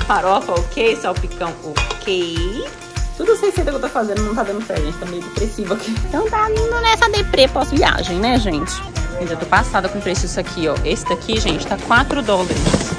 Farofa, ok. Salpicão, ok. Tudo as receitas que eu tô fazendo não tá dando certo, gente. Tá meio depressivo aqui. Então tá indo nessa deprê pós-viagem, né, gente? Eu já tô passada com o preço disso aqui, ó. Esse daqui, gente, tá $4.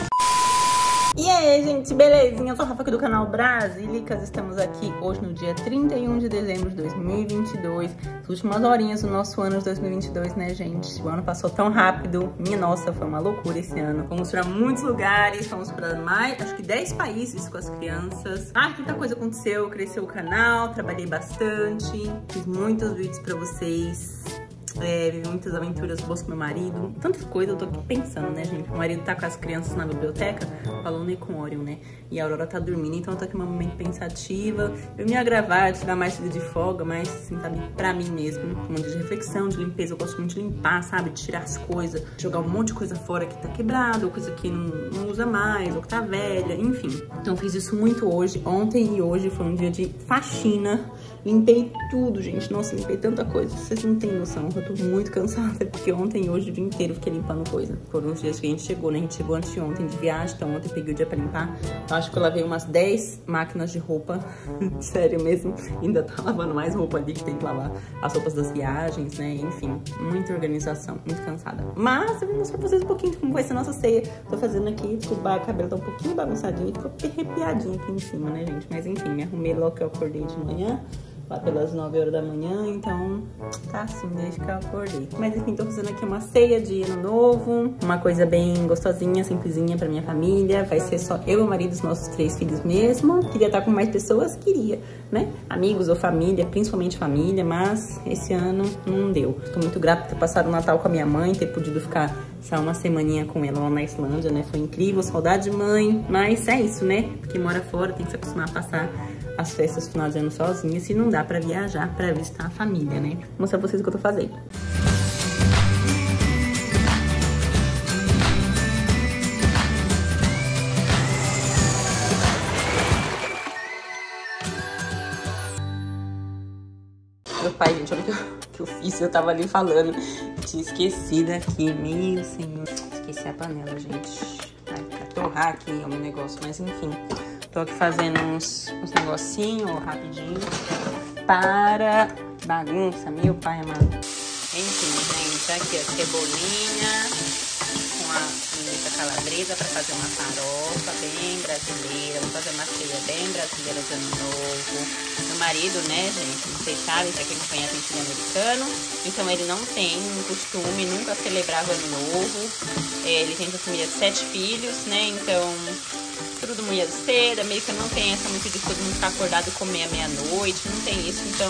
E aí, gente, belezinha? Eu sou a Rafa aqui do canal Brasilicas. Estamos aqui hoje no dia 31 de dezembro de 2022. As últimas horinhas do nosso ano de 2022, né, gente? O ano passou tão rápido. Minha nossa, foi uma loucura esse ano. Fomos pra muitos lugares, fomos pra mais, acho que 10 países com as crianças. Muita coisa aconteceu, cresceu o canal, trabalhei bastante, fiz muitos vídeos pra vocês. Vivi muitas aventuras boas com meu marido. Tantas coisas, eu tô aqui pensando, né, gente? Meu marido tá com as crianças na biblioteca, falando com o Orion, né? E a Aurora tá dormindo, então eu tô aqui num momento pensativa. Eu me ia gravar, tirar mais dia de folga, mas assim, tá pra mim mesmo. Um dia de reflexão, de limpeza. Eu gosto muito de limpar, sabe? De tirar as coisas, jogar um monte de coisa fora que tá quebrado, ou coisa que não usa mais, ou que tá velha, enfim. Então eu fiz isso muito hoje. Ontem e hoje foi um dia de faxina. Limpei tudo, gente. Nossa, limpei tanta coisa. Vocês não têm noção. Eu tô muito cansada, porque ontem e hoje o dia inteiro fiquei limpando coisa. Foram os dias que a gente chegou, né? A gente chegou antes de ontem de viagem, então ontem peguei o dia pra limpar. Eu acho que eu lavei umas 10 máquinas de roupa. Sério mesmo. Ainda tá lavando mais roupa ali, que tem que lavar as roupas das viagens, né? Enfim, muita organização, muito cansada. Mas eu vou mostrar pra vocês um pouquinho de como vai ser a nossa ceia. Tô fazendo aqui, o cabelo tá um pouquinho bagunçadinho, ficou arrepiadinho aqui em cima, né, gente? Mas enfim, me arrumei logo que eu acordei de manhã. Lá pelas 9 horas da manhã, então tá assim desde que eu acordei. Mas enfim, tô fazendo aqui uma ceia de ano novo, uma coisa bem gostosinha, simplesinha pra minha família. Vai ser só eu, meu marido e os nossos 3 filhos mesmo. Queria estar com mais pessoas? Queria, né? Amigos ou família, principalmente família, mas esse ano não deu. Tô muito grata por ter passado o Natal com a minha mãe, ter podido ficar só uma semaninha com ela lá na Islândia, né? Foi incrível, saudade de mãe. Mas é isso, né? Porque mora fora, tem que se acostumar a passar as festas do final de ano sozinha, se não dá pra viajar, pra visitar a família, né? Vou mostrar pra vocês o que eu tô fazendo. Meu pai, gente, olha o que eu fiz, eu tava ali falando, tinha esquecido aqui, meu senhor. Esqueci a panela, gente. Vai torrar aqui o meu negócio, mas enfim. Tô aqui fazendo uns negocinhos, ó, rapidinho. Para bagunça, meu pai amado. Enfim, gente, aqui a cebolinha com a linguiça calabresa pra fazer uma farofa bem brasileira. Vou fazer uma ceia bem brasileira de ano novo. Meu marido, né, gente, vocês sabem, pra quem não conhece, a gente é americano. Então ele não tem um costume, nunca celebrava ano novo. Ele tem essa família de 7 filhos, né, então tudo manhã cedo, americano não tem essa muito de todo mundo ficar acordado e comer à meia-noite, não tem isso, então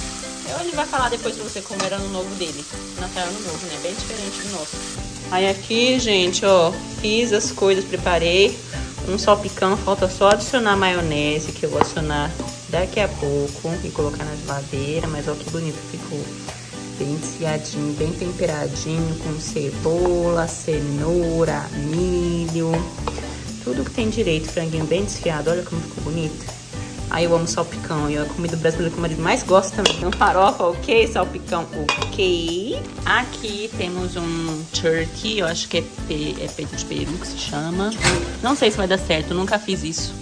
ele vai falar depois pra você como era ano novo dele. Natal ano novo, né? Bem diferente do nosso. Aí aqui, gente, ó, fiz as coisas, preparei um salpicão, falta só adicionar maionese, que eu vou adicionar daqui a pouco e colocar na geladeira, mas ó que bonito ficou. Bem desfiadinho, bem temperadinho, com cebola, cenoura, milho. Tudo que tem direito, franguinho bem desfiado, olha como ficou bonito. Aí eu amo salpicão, e a comida brasileira que o marido mais gosta também. Então farofa, ok, salpicão, ok. Aqui temos um turkey, eu acho que é peito de peru que se chama. Não sei se vai dar certo, eu nunca fiz isso.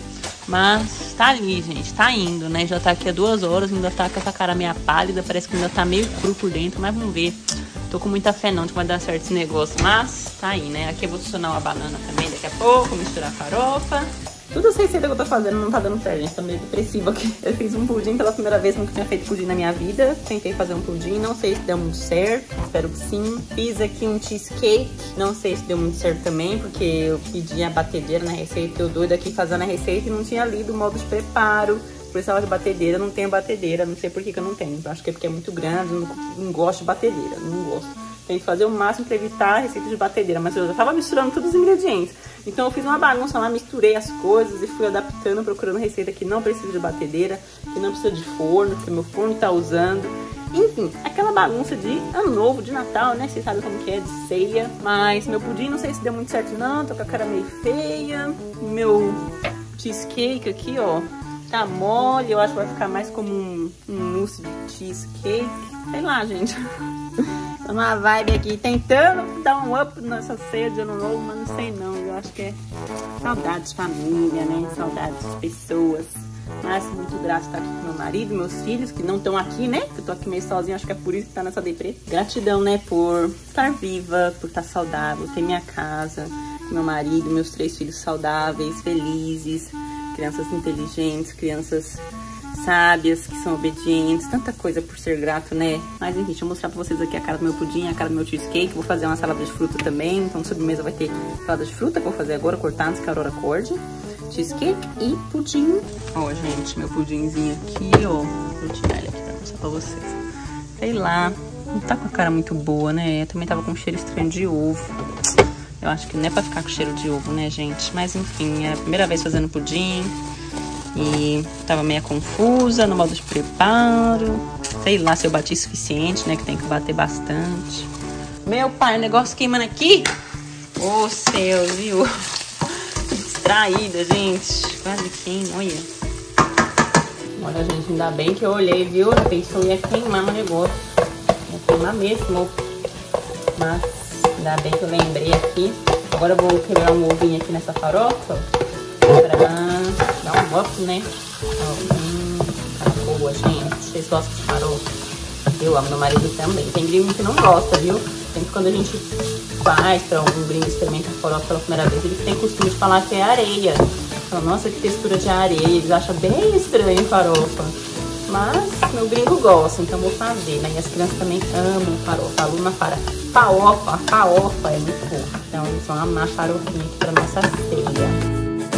Mas tá ali, gente, tá indo, né? Já tá aqui há 2 horas, ainda tá com essa cara meio pálida, parece que ainda tá meio cru por dentro, mas vamos ver. Tô com muita fé não de que vai dar certo esse negócio, mas tá aí, né? Aqui eu vou adicionar uma banana também daqui a pouco, misturar a farofa. Tudo as receitas que eu tô fazendo não tá dando certo, gente. Tá meio depressivo aqui. Eu fiz um pudim pela primeira vez, nunca tinha feito pudim na minha vida. Tentei fazer um pudim, não sei se deu muito certo. Espero que sim. Fiz aqui um cheesecake. Não sei se deu muito certo também, porque eu pedi a batedeira na receita. Eu doido aqui fazendo a receita e não tinha lido o modo de preparo. Precisava de batedeira, não tenho batedeira. Não sei por que eu não tenho. Acho que é porque é muito grande, não gosto de batedeira. Não gosto. Tem que fazer o máximo pra evitar a receita de batedeira, mas eu já tava misturando todos os ingredientes. Então eu fiz uma bagunça lá, misturei as coisas e fui adaptando, procurando receita que não precisa de batedeira, que não precisa de forno, que meu forno tá usando. Enfim, aquela bagunça de ano novo, de Natal, né? Vocês sabem como que é, de ceia. Mas meu pudim não sei se deu muito certo não, tô com a cara meio feia. Meu cheesecake aqui, ó, tá mole, eu acho que vai ficar mais como um mousse de cheesecake. Sei lá, gente. Tô numa vibe aqui, tentando dar um up nessa ceia de ano novo, mas não sei não. Eu acho que é saudade de família, né? Saudade de pessoas. Mas muito grato estar aqui com meu marido, meus filhos, que não estão aqui, né? Que eu tô aqui meio sozinha, acho que é por isso que tá nessa deprê. Gratidão, né? Por estar viva, por estar saudável, ter minha casa, meu marido, meus 3 filhos saudáveis, felizes, crianças inteligentes, crianças sábias, que são obedientes, tanta coisa por ser grato, né? Mas enfim, deixa eu mostrar pra vocês aqui a cara do meu pudim, a cara do meu cheesecake. Vou fazer uma salada de fruta também, então de sobremesa vai ter salada de fruta que eu vou fazer agora, cortar antes que a Aurora acorde. Cheesecake e pudim. Ó, gente, meu pudinzinho aqui, ó. Vou tirar ele aqui pra mostrar pra vocês. Sei lá, não tá com a cara muito boa, né? Eu também tava com um cheiro estranho de ovo. Eu acho que não é pra ficar com cheiro de ovo, né, gente? Mas enfim, é a primeira vez fazendo pudim. E tava meio confusa no modo de preparo. Sei lá se eu bati suficiente, né? Que tem que bater bastante. Meu pai, o negócio queimando aqui. Ô, céu, viu? Distraída, gente. Quase queima, olha. Olha, gente, ainda bem que eu olhei, viu? Eu pensei que ia queimar o negócio. Ia queimar mesmo. Mas ainda bem que eu lembrei aqui. Agora eu vou quebrar um ovinho aqui nessa farofa. Pra dar um up, né? Tá boa, gente. Vocês gostam de farofa? Eu amo, meu marido também. Tem gringo que não gosta, viu? Sempre quando a gente faz pra algum gringo experimentar farofa pela primeira vez, eles têm costume de falar que é areia. Falam, nossa, que textura de areia. Eles acham bem estranho farofa. Mas meu gringo gosta, então vou fazer, né? E as crianças também amam farofa. A aluna para farofa é muito boa. Então eles vão amar farofinha aqui pra nossa ceia.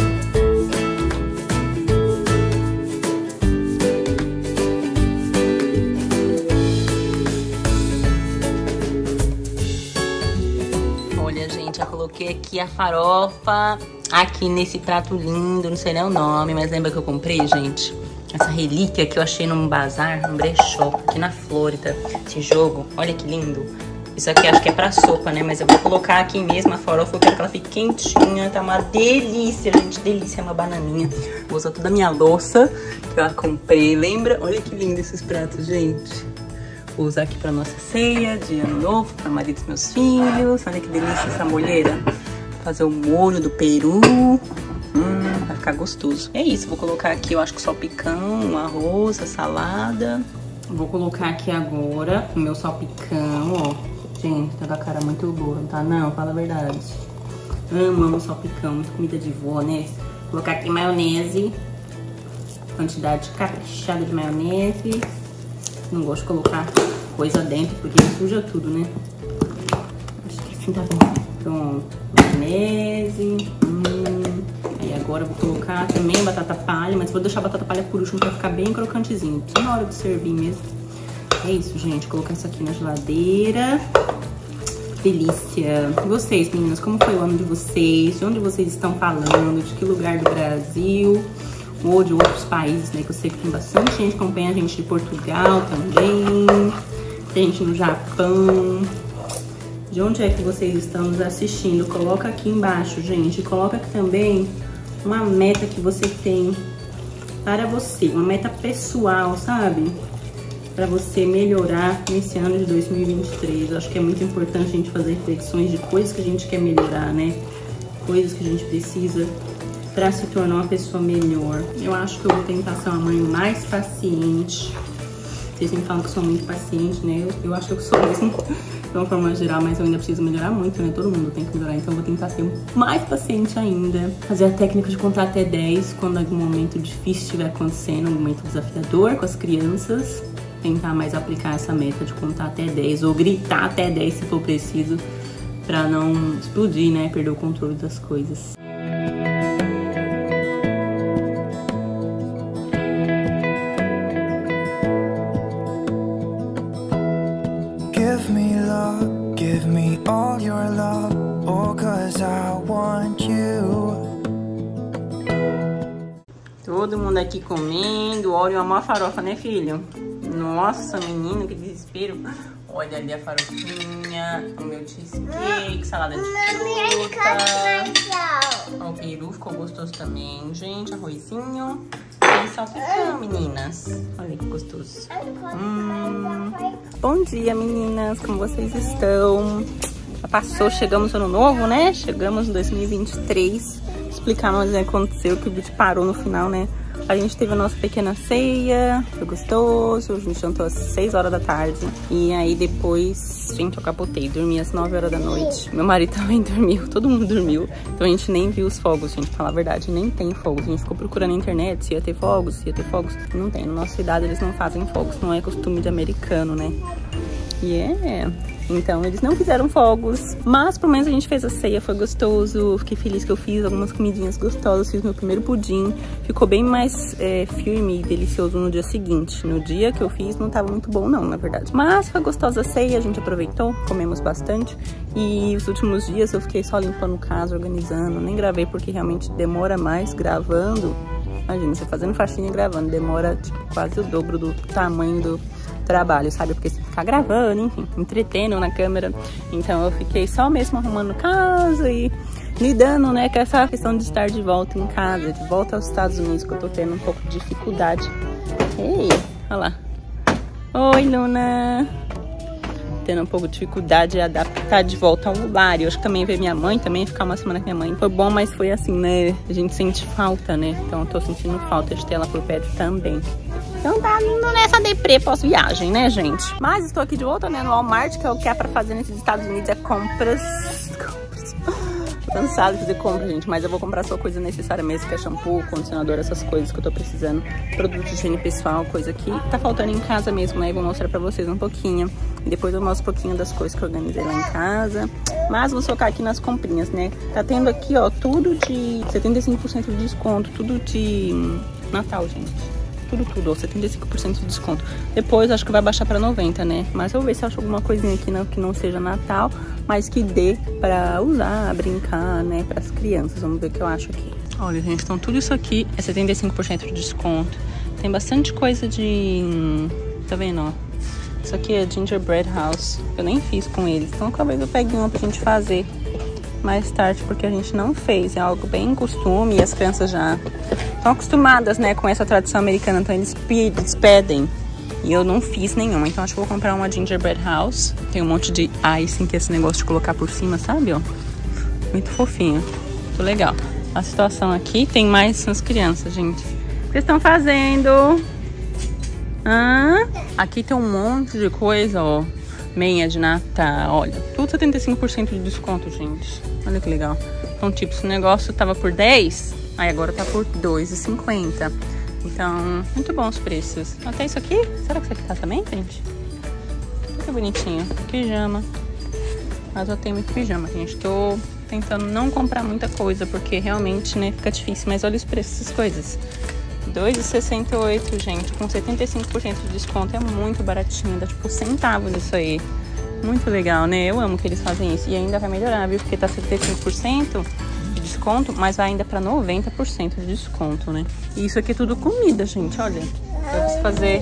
Já coloquei aqui a farofa aqui nesse prato lindo, não sei nem o nome, mas lembra que eu comprei, gente? Essa relíquia que eu achei num bazar, num brechó, aqui na Flórida. Esse jogo, olha que lindo. Isso aqui acho que é pra sopa, né? Mas eu vou colocar aqui mesmo a farofa, eu quero que ela fique quentinha. Tá uma delícia, gente, delícia, uma bananinha. Vou usar toda a minha louça que eu comprei, lembra? Olha que lindo esses pratos, gente. Vou usar aqui pra nossa ceia de ano novo, para o marido dos meus filhos. Olha que delícia essa molheira. Fazer o molho do peru. Vai ficar gostoso. É isso, vou colocar aqui, eu acho que salpicão, um arroz, a salada. Vou colocar aqui agora o meu salpicão, ó. Gente, tá com a cara muito boa, não tá? Não, fala a verdade. Amo salpicão, muita comida de vó, né? Vou colocar aqui maionese. Quantidade caprichada de maionese. Não gosto de colocar coisa dentro, porque suja tudo, né? Acho que assim tá bom. Pronto, maionese. Aí agora eu vou colocar também a batata palha, mas vou deixar a batata palha por último pra ficar bem crocantezinho. Só na hora de servir mesmo. É isso, gente. Colocar isso aqui na geladeira. Delícia. E vocês, meninas, como foi o ano de vocês? De onde vocês estão falando? De que lugar do Brasil? Ou de outros países, né? Que eu sei que tem bastante gente que acompanha a gente de Portugal também. Tem gente no Japão. De onde é que vocês estão nos assistindo? Coloca aqui embaixo, gente. Coloca aqui também uma meta que você tem para você. Uma meta pessoal, sabe? Para você melhorar nesse ano de 2023. Eu acho que é muito importante a gente fazer reflexões de coisas que a gente quer melhorar, né? Coisas que a gente precisa para se tornar uma pessoa melhor. Eu acho que eu vou tentar ser uma mãe mais paciente. Vocês sempre falam que eu sou muito paciente, né? Eu acho que eu sou mesmo, de uma forma geral, mas eu ainda preciso melhorar muito, né? Todo mundo tem que melhorar, então eu vou tentar ser mais paciente ainda. Fazer a técnica de contar até 10 quando algum momento difícil estiver acontecendo, um momento desafiador com as crianças. Tentar mais aplicar essa meta de contar até 10 ou gritar até 10 se for preciso, pra não explodir, né? Perder o controle das coisas. Give me all your love, oh, 'cause I want you. Todo mundo aqui comendo, olha, uma farofa, né, filho? Nossa, menino, que desespero. Olha ali a farofinha, o meu cheesecake, salada de fruta. Ó, o peru ficou gostoso também, gente, arrozinho. E salpicão, meninas. Olha que gostoso. Bom dia, meninas, como vocês estão? Já passou, chegamos no ano novo, né? Chegamos em 2023. Vou explicar mais o que aconteceu, que o vídeo parou no final, né? A gente teve a nossa pequena ceia, foi gostoso, a gente jantou às 6 horas da tarde. E aí depois, gente, eu capotei, dormi às 9 horas da noite. Meu marido também dormiu, todo mundo dormiu. Então a gente nem viu os fogos, gente, pra falar a verdade, nem tem fogos. A gente ficou procurando na internet se ia ter fogos, se ia ter fogos. Não tem, na nossa cidade eles não fazem fogos, não é costume de americano, né? Então eles não fizeram fogos, mas pelo menos a gente fez a ceia, foi gostoso. Fiquei feliz que eu fiz algumas comidinhas gostosas, fiz meu primeiro pudim. Ficou bem mais firme e delicioso no dia seguinte. No dia que eu fiz não tava muito bom não, na verdade. Mas foi gostosa a ceia, a gente aproveitou, comemos bastante. E os últimos dias eu fiquei só limpando casa, organizando. Nem gravei porque realmente demora mais gravando. Imagina, você fazendo faxina e gravando, demora tipo, quase o dobro do tamanho do trabalho, sabe? Porque você fica gravando, enfim, entretendo na câmera. Então eu fiquei só mesmo arrumando casa e lidando, né, com essa questão de estar de volta em casa, de volta aos Estados Unidos, que eu tô tendo um pouco de dificuldade. Ei, olha lá. Oi, Luna. Tendo um pouco de dificuldade de adaptar de volta ao lar. Eu acho que também ver minha mãe, também ficar uma semana com minha mãe. Foi bom, mas foi assim, né? A gente sente falta, né? Então eu tô sentindo falta de ter ela por perto também. Então tá indo nessa deprê pós-viagem, né, gente? Mas estou aqui de volta, né, no Walmart, que é o que é pra fazer nesses Estados Unidos, é compras. Tô cansada de fazer compras, gente, mas eu vou comprar só coisa necessária mesmo, que é shampoo, condicionador, essas coisas que eu tô precisando. Produto de higiene pessoal, coisa que tá faltando em casa mesmo, né? E vou mostrar pra vocês um pouquinho. E depois eu mostro um pouquinho das coisas que eu organizei lá em casa. Mas vou focar aqui nas comprinhas, né? Tá tendo aqui, ó, tudo de 75% de desconto, tudo de Natal, gente. Tudo, ó, 75% de desconto. Depois acho que vai baixar pra 90, né? Mas eu vou ver se eu acho alguma coisinha aqui que não seja Natal, mas que dê pra usar, brincar, né? Pras crianças. Vamos ver o que eu acho aqui. Olha, gente, então tudo isso aqui é 75% de desconto. Tem bastante coisa de... Tá vendo, ó? Isso aqui é Gingerbread House. Eu nem fiz com eles. Então talvez eu pegue uma pra gente fazer mais tarde, porque a gente não fez. É algo bem costume e as crianças já estão acostumadas, né, com essa tradição americana. Então eles pedem. E eu não fiz nenhuma. Então acho que vou comprar uma Gingerbread House. Tem um monte de icing, que é esse negócio de colocar por cima, sabe, ó? Muito fofinho. Muito legal. A situação aqui tem mais as crianças, gente. O que vocês estão fazendo? Aqui tem um monte de coisa, ó. Meia de Natal, olha. Tudo 75% de desconto, gente. Olha que legal. Então, tipo, se o negócio tava por 10, aí agora tá por 2,50. Então, muito bons os preços. Até isso aqui? Será que isso aqui tá também, gente? Que bonitinho. Pijama. Mas eu tenho muito pijama, gente. Tô tentando não comprar muita coisa, porque realmente, né, fica difícil. Mas olha os preços dessas coisas. R$2,68, gente, com 75% de desconto, é muito baratinho, dá tipo centavo nisso aí. Muito legal, né? Eu amo que eles fazem isso. E ainda vai melhorar, viu? Porque tá 75% de desconto, mas vai ainda pra 90% de desconto, né? E isso aqui é tudo comida, gente, olha. Eu preciso fazer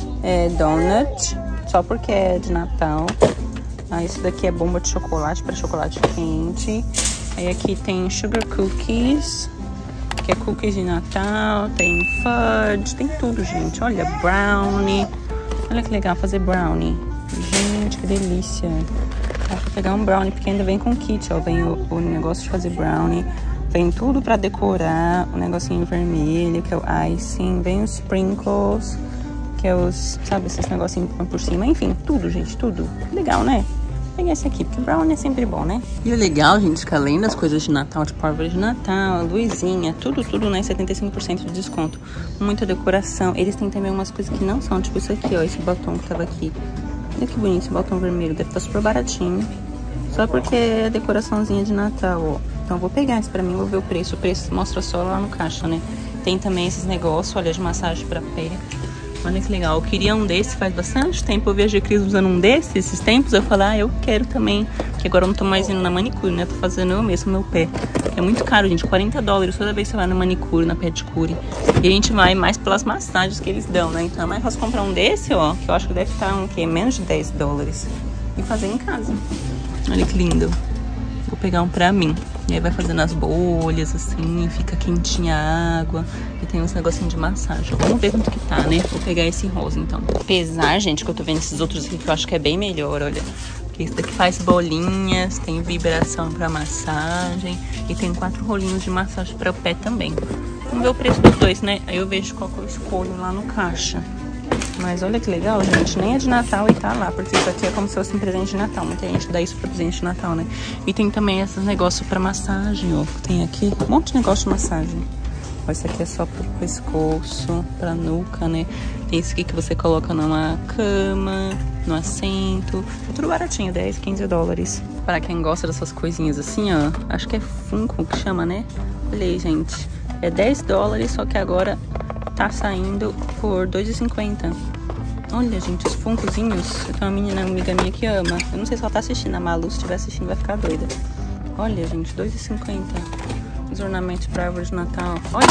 donut, só porque é de Natal. Ah, isso daqui é bomba de chocolate para chocolate quente. Aí aqui tem sugar cookies, que é cookies de Natal, tem fudge, tem tudo, gente. Olha, brownie. Olha que legal fazer brownie. Gente, que delícia. Acho que vou pegar um brownie, porque ainda vem com kit, ó. Vem o negócio de fazer brownie. Vem tudo pra decorar. O negocinho vermelho, que é o icing. Vem os sprinkles, que é os, sabe, esses negocinhos que põe por cima. Enfim, tudo, gente, tudo. Legal, né? Peguei esse aqui, porque brownie é sempre bom, né? E o legal, gente, que além das coisas de Natal, tipo árvore de Natal, luzinha, tudo, né? 75% de desconto. Muita decoração. Eles têm também umas coisas que não são, tipo isso aqui, ó. Esse batom que tava aqui. Olha que bonito esse batom vermelho. Deve estar super baratinho. Só porque é decoraçãozinha de Natal, ó. Então eu vou pegar esse pra mim, vou ver o preço. O preço mostra só lá no caixa, né? Tem também esses negócios, olha, de massagem pra pé. Olha que legal, eu queria um desse faz bastante tempo. Eu vi a Cris usando um desses, esses tempos. Eu falei, eu quero também. Porque agora eu não tô mais indo na manicure, né? Tô fazendo eu mesmo meu pé. É muito caro, gente, $40 toda vez que você vai na manicure, na pedicure. E a gente vai mais pelas massagens que eles dão, né? Então é mais fácil comprar um desse, ó, que eu acho que deve estar menos de $10. E fazer em casa. Olha que lindo. Vou pegar um pra mim. E aí vai fazendo as bolhas, assim, fica quentinha a água. E tem uns negocinhos de massagem. Vamos ver quanto que tá, né? Vou pegar esse rosa, então. Apesar, gente, que eu tô vendo esses outros aqui que eu acho que é bem melhor, olha. Esse daqui faz bolinhas, tem vibração pra massagem e tem 4 rolinhos de massagem para o pé também. Vamos ver o preço dos dois, né? Aí eu vejo qual que eu escolho lá no caixa. Mas olha que legal, gente. Nem é de Natal e tá lá, porque isso aqui é como se fosse um presente de Natal. Muita gente dá isso pra presente de Natal, né? E tem também esses negócios pra massagem, ó. Tem aqui um monte de negócio de massagem. Ó, esse aqui é só pro pescoço, pra nuca, né? Tem esse aqui que você coloca numa cama, no assento. É tudo baratinho, 10, 15 dólares. Para quem gosta dessas coisinhas assim, ó. Acho que é Funko que chama, né? Olha aí, gente. É 10 dólares, só que agora tá saindo por R$2,50. Olha, gente, os funkozinhos. Eu tenho uma menina, uma amiga minha que ama. Eu não sei se ela tá assistindo. A Malu, se estiver assistindo, vai ficar doida. Olha, gente, R$2,50. Os ornamentos pra árvore de Natal. Olha,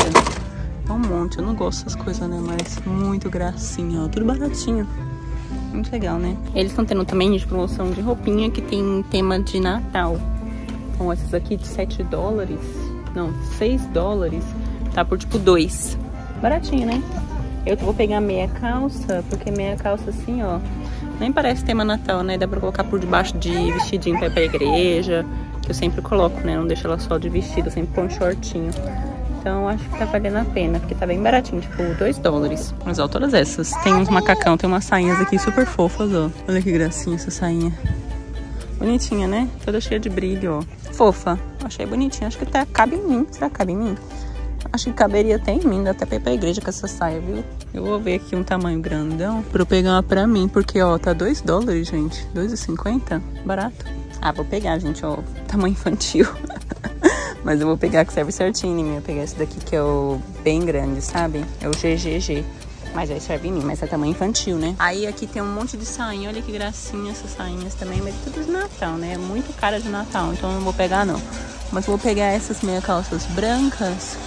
é um monte. Eu não gosto dessas coisas, né? Mas muito gracinha, ó. Tudo baratinho. Muito legal, né? Eles estão tendo também de promoção de roupinha que tem tema de Natal. Então, essas aqui de 7 dólares. Não, 6 dólares. Tá por tipo 2. Baratinho, né? Eu vou pegar meia calça, porque meia calça assim, ó, nem parece tema Natal, né? Dá pra colocar por debaixo de vestidinho pra ir pra igreja, que eu sempre coloco, né? Não deixo ela só de vestido, eu sempre põe um shortinho. Então acho que tá valendo a pena, porque tá bem baratinho, tipo 2 dólares. Mas ó, todas essas. Tem uns macacão, tem umas sainhas aqui super fofas, ó. Olha que gracinha essa sainha. Bonitinha, né? Toda cheia de brilho, ó. Fofa. Achei bonitinha. Acho que até cabe em mim. Será que cabe em mim? Acho que caberia até em mim, dá até pra ir pra igreja com essa saia, viu? Eu vou ver aqui um tamanho grandão pra eu pegar uma pra mim, porque, ó, tá 2 dólares, gente. 2,50? Barato. Ah, vou pegar, gente, ó, tamanho infantil. Mas eu vou pegar que serve certinho em mim. Eu vou pegar esse daqui que é o bem grande, sabe? É o GGG. Mas aí serve em mim, mas é tamanho infantil, né? Aí aqui tem um monte de sainha, olha que gracinha essas sainhas também. Mas tudo de Natal, né? É muito cara de Natal, então eu não vou pegar, não. Mas eu vou pegar essas meia calças brancas.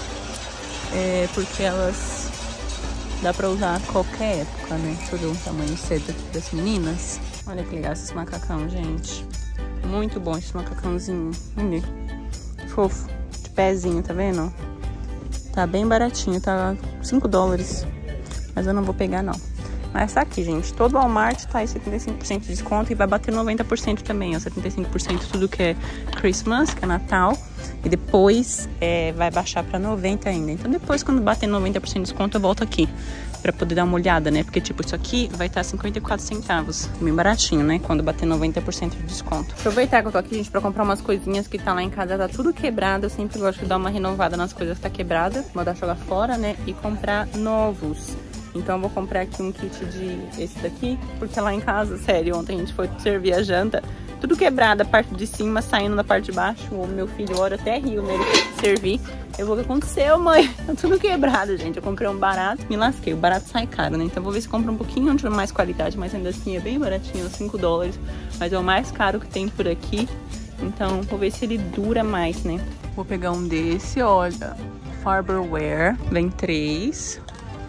Porque elas dá pra usar a qualquer época, né? Tudo um tamanho cedo das meninas. Olha que legal esses macacão, gente. Muito bom esse macacãozinho. Olha, fofo, de pezinho, tá vendo? Tá bem baratinho, tá 5 dólares. Mas eu não vou pegar, não. Mas tá aqui, gente. Todo o Walmart tá aí 75% de desconto e vai bater 90% também, ó. 75% tudo que é Christmas, que é Natal. E depois vai baixar pra 90% ainda. Então depois, quando bater 90% de desconto, eu volto aqui pra poder dar uma olhada, né? Porque, tipo, isso aqui vai estar 54 centavos. Bem baratinho, né? Quando bater 90% de desconto. Aproveitar que eu tô aqui, gente, pra comprar umas coisinhas que tá lá em casa. Tá tudo quebrado. Eu sempre gosto de dar uma renovada nas coisas que tá quebrada. Mandar jogar fora, né? E comprar novos. Então eu vou comprar aqui um kit de esse daqui, porque lá em casa, sério, ontem a gente foi servir a janta, tudo quebrado, a parte de cima saindo da parte de baixo. O meu filho ora até riu nele servir. Eu vou ver o que aconteceu, mãe. Tá tudo quebrado, gente. Eu comprei um barato, me lasquei. O barato sai caro, né? Então eu vou ver se compro um pouquinho de mais qualidade, mas ainda assim é bem baratinho, 5 dólares. Mas é o mais caro que tem por aqui. Então vou ver se ele dura mais, né? Vou pegar um desse, olha. Farberware, vem 3.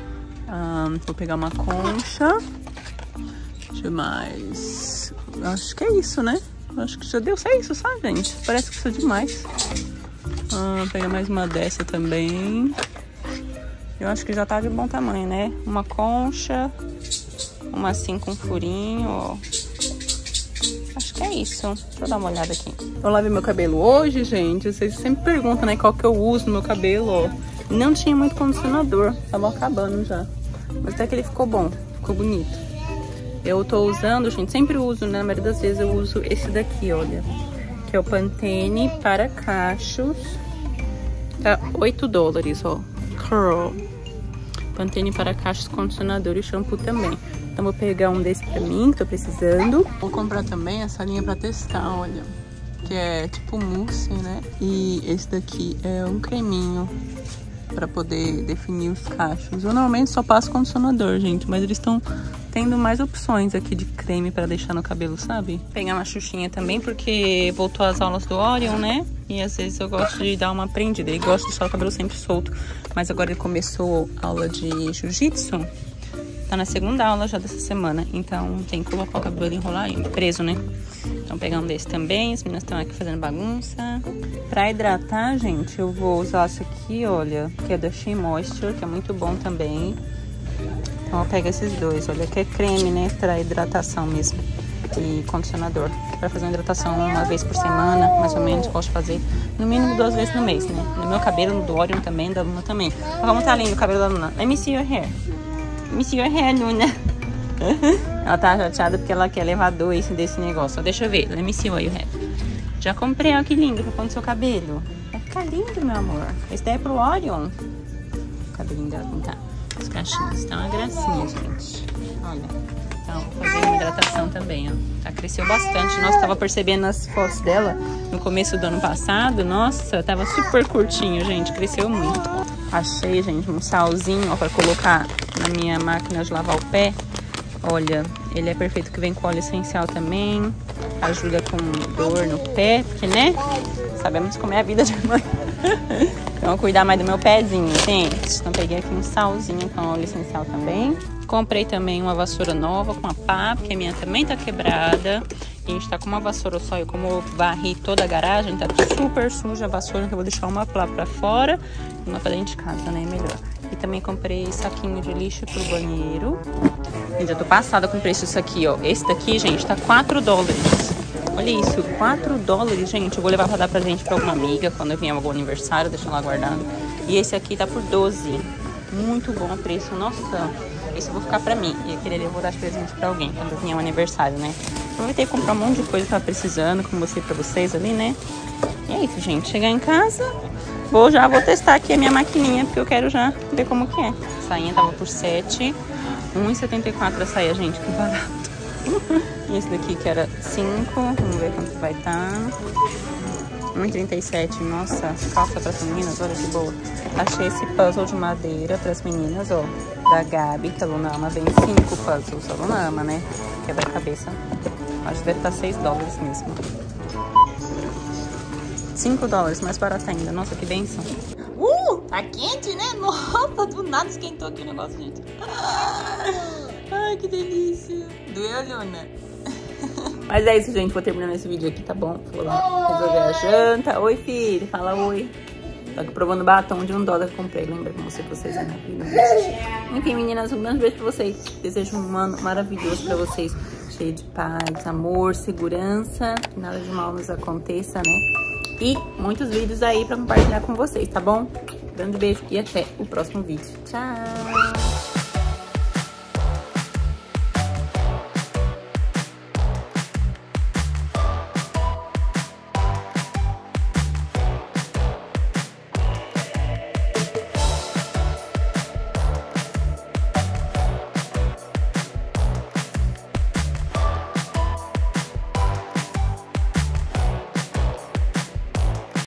Vou pegar uma concha. Deixa eu mais. Acho que é isso, né? Acho que já deu. É isso, sabe, gente? Parece que precisa de mais. Vou pegar mais uma dessa também. Eu acho que já tá de bom tamanho, né? Uma concha. Uma assim com furinho, ó. Acho que é isso. Deixa eu dar uma olhada aqui. Eu lavei meu cabelo hoje, gente. Vocês sempre perguntam, né? Qual que eu uso no meu cabelo, ó. Não tinha muito condicionador. Tava acabando já. Mas até que ele ficou bom. Ficou bonito. Eu tô usando, gente. Sempre uso, né? Na maioria das vezes eu uso esse daqui, olha. Que é o Pantene para cachos. Tá 8 dólares, ó. Curl. Pantene para cachos, condicionador e shampoo também. Então vou pegar um desse pra mim, que tô precisando. Vou comprar também essa linha pra testar, olha. Que é tipo mousse, né? E esse daqui é um creminho pra poder definir os cachos. Eu normalmente só passo condicionador, gente. Mas eles estão tendo mais opções aqui de creme pra deixar no cabelo, sabe? Vou pegar uma xuxinha também, porque voltou as aulas do Orion, né? E às vezes eu gosto de dar uma prendida. Ele gosta de deixar o cabelo sempre solto. Mas agora ele começou aula de jiu-jitsu. Tá na segunda aula já dessa semana. Então tem que colocar o cabelo enrolar aí, preso, né? Então pegar um desse também. As meninas estão aqui fazendo bagunça. Pra hidratar, gente, eu vou usar esse aqui, olha. Que é da Shea Moisture, que é muito bom também. Então eu pego esses dois, olha, que é creme, né? Pra hidratação mesmo. e condicionador. Pra fazer uma hidratação uma vez por semana, mais ou menos. Gosto de fazer no mínimo 2 vezes no mês, né? No meu cabelo, no do Orion também, da Luna também. Olha como tá lindo o cabelo da Luna. Let me see your hair. Let me see your hair, Luna. Ela tá chateada porque ela quer levar 2 desse negócio. Ó, deixa eu ver. Let me see what you have. Já comprei, ó, que lindo pra pôr no seu cabelo. Vai ficar lindo, meu amor. Esse daí é pro Orion. O cabelinho dela não tá. Os cachinhos. Tá uma gracinha, gente. Olha. Então, vou fazer uma hidratação também, ó. Tá, cresceu bastante. Nossa, tava percebendo nas fotos dela no começo do ano passado. Nossa, tava super curtinho, gente. Cresceu muito. Achei, gente, um salzinho, ó, pra colocar na minha máquina de lavar o pé. Olha, ele é perfeito, que vem com óleo essencial também. Ajuda com dor no pé, porque, né? Sabemos como é a vida de mãe. Então, vou cuidar mais do meu pezinho, gente. Então, peguei aqui um salzinho com óleo essencial também. Comprei também uma vassoura nova com a pá, porque a minha também tá quebrada. E a gente tá com uma vassoura só. E como eu varri toda a garagem, tá super suja a vassoura, que eu vou deixar uma lá pra fora e uma pra dentro de casa, né? Melhor. E também comprei saquinho de lixo pro banheiro. Gente, eu tô passada com o preço disso aqui, ó. Esse daqui, gente, tá 4 dólares. Olha isso, 4 dólares, gente. Eu vou levar pra dar presente pra alguma amiga quando eu vier algum aniversário, deixa lá guardado. E esse aqui tá por 12. Muito bom o preço, nossa. Esse eu vou ficar pra mim. E aquele ali eu vou dar de presente pra alguém quando vier um aniversário, né? Aproveitei e comprar um monte de coisa que tava precisando, como eu mostrei pra vocês ali, né? E é isso, gente. Chegar em casa, já vou testar aqui a minha maquininha, porque eu quero já ver como que é. A sainha tava por 7. 1,74 a saia, gente, que barato. E esse daqui que era 5, vamos ver quanto vai estar. 1,37, nossa, calça para as meninas, olha que boa. Achei esse puzzle de madeira para as meninas, ó, da Gabi, que a Luna ama. Vem 5 puzzles, a Luna ama, né? Quebra-cabeça. Acho que deve estar 6 dólares mesmo. 5 dólares, mais barato ainda. Nossa, que bênção. Tá quente, né? Nossa, do nada esquentou aqui o negócio, gente. Ai, que delícia. Doeu, Luna? Mas é isso, gente. Vou terminando esse vídeo aqui, tá bom? Vou lá resolver a janta. Oi, filho. Fala oi. Tô aqui provando batom de $1 que eu comprei. Lembra que eu mostrei pra vocês aí na vida? Enfim, meninas, um grande beijo pra vocês. Desejo um ano maravilhoso pra vocês. Cheio de paz, amor, segurança. Que nada de mal nos aconteça, né? E muitos vídeos aí pra compartilhar com vocês, tá bom? Grande beijo e até o próximo vídeo. Tchau!